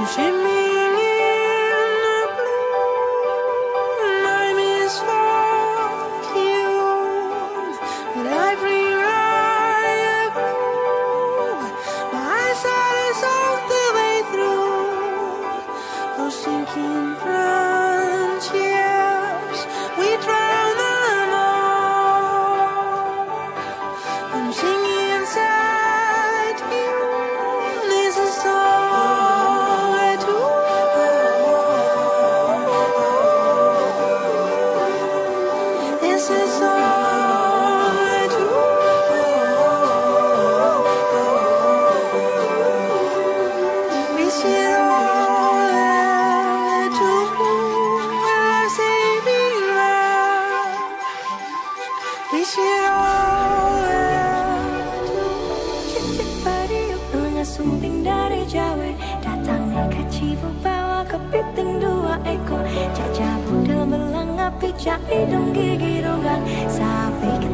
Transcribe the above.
swimming in the blue, and I misfuck you, but I bring right through. My eyes are soft the way through. Those sinking friendships, we drown them all. I'm singing inside you. This is all I do. This is all I do. This is all I do. When I say be right. This is all I do. Cicit periuk ngasumping dari Jawa, datangnya kacibu bawa kepiting dua ekor, caca budel belang api cak hidung gigi ronggang, sapi